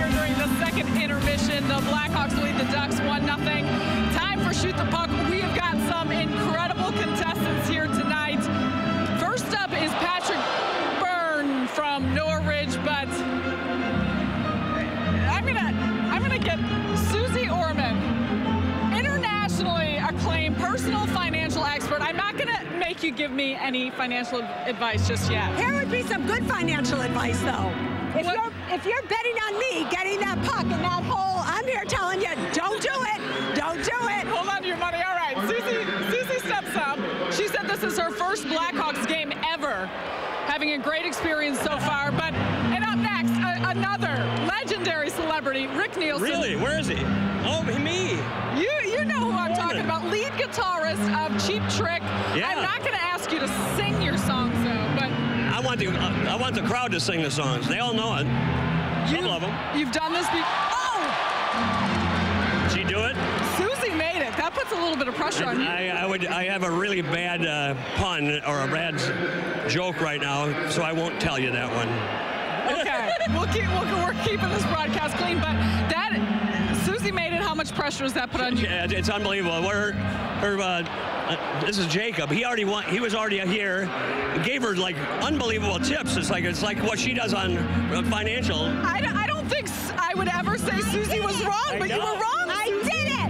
here during the second intermission. The Blackhawks lead the Ducks 1-0. Time for Shoot the Puck. We have got some incredible contestants here tonight. First up is Patrick Byrne from Norridge, but I'm gonna get Suze Orman, internationally acclaimed personal financial expert. I'm not gonna make you give me any financial advice just yet. Here would be some good financial advice, though. If you're betting on me getting that puck in that hole, I'm here telling you, don't do it. Don't do it. Hold on to your money. All right, Suze steps up. She said this is her first Blackhawks game ever, having a great experience so far. And up next, another legendary celebrity, Rick Nielsen. Really? Where is he? Oh, me. You know who I'm talking about. Lead guitarist of Cheap Trick. Yeah. I'm not going to ask you to sing your songs, though, but I want the crowd to sing the songs. They all know it. Some of them. You've done this before. Oh! Did she do it? Susie made it. That puts a little bit of pressure on you. I have a really bad pun or a bad joke right now, so I won't tell you that one. Okay, we're keeping this broadcast clean, but Susie made it. How much pressure does that put on you? Yeah, it's unbelievable. This is Jacob. He was already here. Gave her like unbelievable tips. It's like what she does on financial. I don't think I would ever say Susie was wrong, but you were wrong. I did it.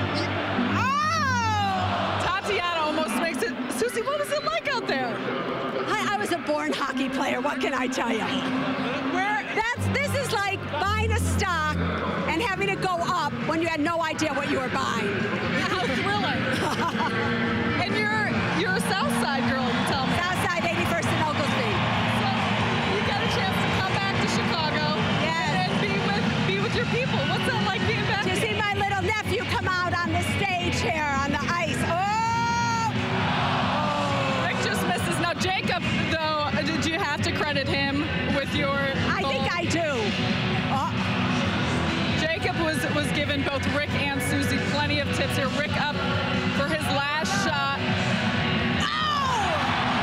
Oh! Tatiana almost makes it. Susie, what was it like out there? I was a born hockey player. What can I tell you? This is like buying a stock and having it go up when you had no idea what you were buying. How thrilling! And you're a South Side girl, you tell me. South Side, 81st and Oglesby. So you got a chance to come back to Chicago and be with your people. What's that like being back? To see my little nephew come out on the stage here on the ice. Oh! Rick just misses. Now Jacob, though, did you have to credit him with your I think I do. Jacob was given both Rick and Susie plenty of tips here. Rick up for his last shot. Oh!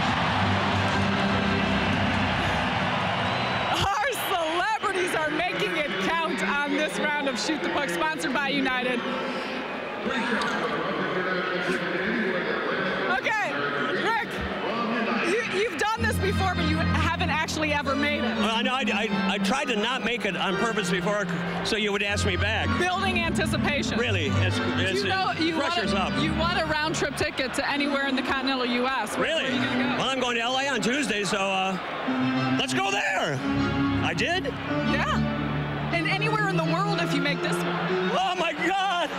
Our celebrities are making it count on this round of Shoot the Puck, sponsored by United. Okay, Rick, you've done this before, but you haven't actually ever made it. Well, I know. I tried to not make it on purpose before, so you would ask me back. Building anticipation. Really, pressure's up. You want a round-trip ticket to anywhere in the continental U.S. Really? Where are you gonna go? Well, I'm going to L.A. on Tuesday, so let's go there. I did? Yeah. And anywhere in the world if you make this one. Oh my God!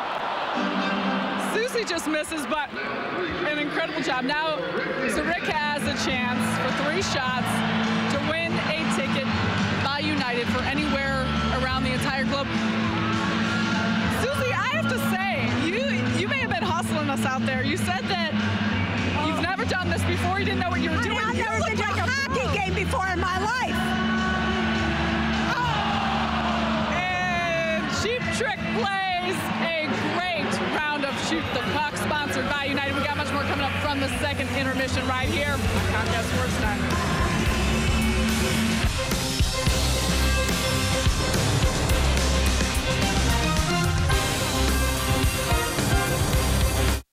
Susie just misses, but an incredible job. Now, so Rick has a chance for 3 shots to win a ticket by United for anywhere around the entire globe. Susie, I have to say, you may have been hustling us out there. You said that you've never done this before. You didn't know what you were doing. I've never been to a hockey game before in my life. Oh! And Cheap Trick plays a great round of Shoot the Puck, sponsored by United. We got much more coming up from the second intermission right here on Comcast Sportsnet.